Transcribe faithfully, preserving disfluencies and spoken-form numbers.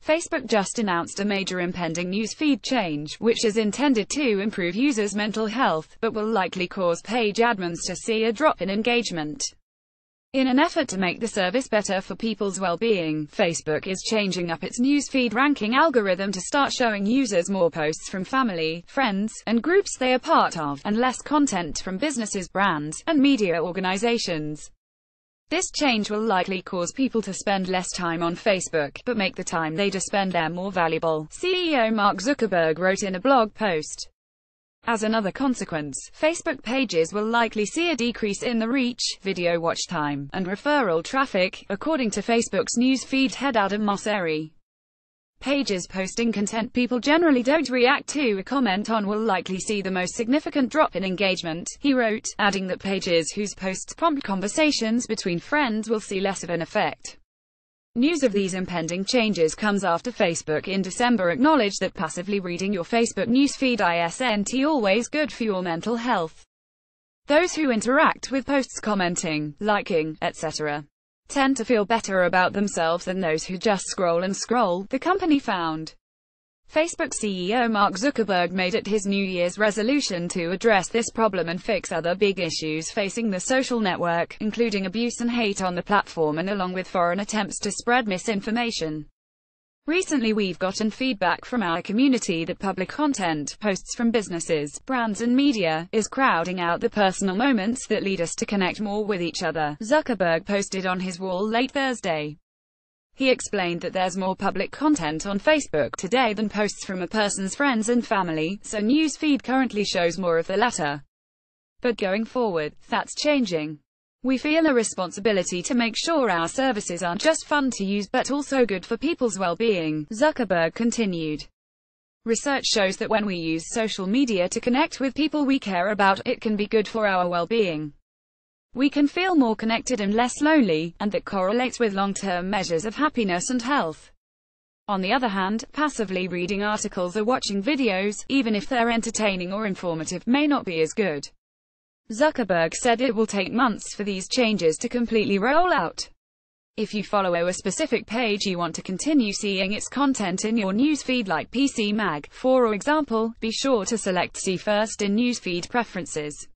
Facebook just announced a major impending newsfeed change, which is intended to improve users' mental health, but will likely cause page admins to see a drop in engagement. In an effort to make the service better for people's well-being, Facebook is changing up its newsfeed ranking algorithm to start showing users more posts from family, friends, and groups they are part of, and less content from businesses, brands, and media organizations. This change will likely cause people to spend less time on Facebook, but make the time they do spend there more valuable, C E O Mark Zuckerberg wrote in a blog post. As another consequence, Facebook pages will likely see a decrease in the reach, video watch time, and referral traffic, according to Facebook's newsfeed head Adam Mosseri. Pages posting content people generally don't react to or comment on will likely see the most significant drop in engagement, he wrote, adding that pages whose posts prompt conversations between friends will see less of an effect. News of these impending changes comes after Facebook in December acknowledged that passively reading your Facebook newsfeed isn't always good for your mental health. Those who interact with posts commenting, liking, et cetera tend to feel better about themselves than those who just scroll and scroll, the company found. Facebook C E O Mark Zuckerberg made it his New Year's resolution to address this problem and fix other big issues facing the social network, including abuse and hate on the platform and along with foreign attempts to spread misinformation. Recently we've gotten feedback from our community that public content, posts from businesses, brands and media, is crowding out the personal moments that lead us to connect more with each other, Zuckerberg posted on his wall late Thursday. He explained that there's more public content on Facebook today than posts from a person's friends and family, so newsfeed currently shows more of the latter. But going forward, that's changing. We feel a responsibility to make sure our services aren't just fun to use but also good for people's well-being, Zuckerberg continued. Research shows that when we use social media to connect with people we care about, it can be good for our well-being. We can feel more connected and less lonely, and that correlates with long-term measures of happiness and health. On the other hand, passively reading articles or watching videos, even if they're entertaining or informative, may not be as good. Zuckerberg said it will take months for these changes to completely roll out. If you follow a specific page you want to continue seeing its content in your newsfeed like P C Mag, for example, be sure to select See First in Newsfeed Preferences.